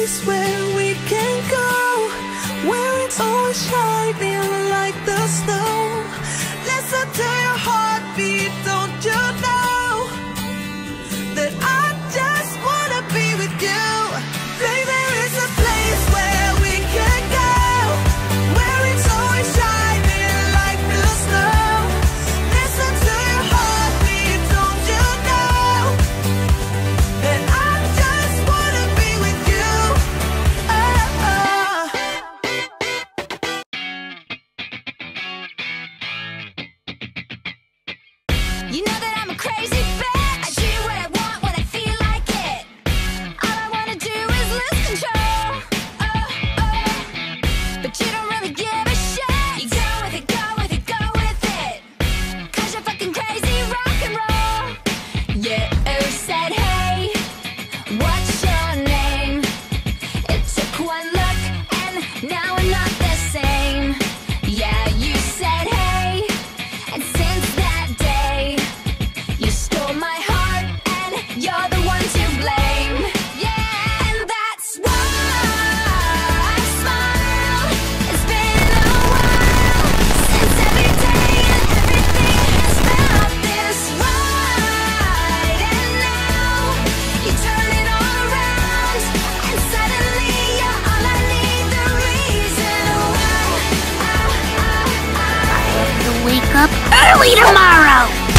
place where we can go, where it's always shining like the snow. Listen to your heartbeat, don't you know that I just wanna be with you? Baby, there is a place where we can go, where it's always shining like the snow. Listen to your heartbeat, don't you know that I just wanna be with you? You know that I'm a crazy bitch. I do what I want when I feel like it. All I wanna do is lose control. But you don't really give a shit. You go with it, go with it, go with it. 'Cause you're fucking crazy rock and roll. You said, hey, what's your name? It took one look and now we're not the same. Yeah, you said, hey, and since that day you stole my heart and you're the one to blame. Yeah, and that's why I smile. It's been a while since every day and everything has felt this right. And now you turn it all around and suddenly you're all I need, the reason why I have to wake up early tomorrow.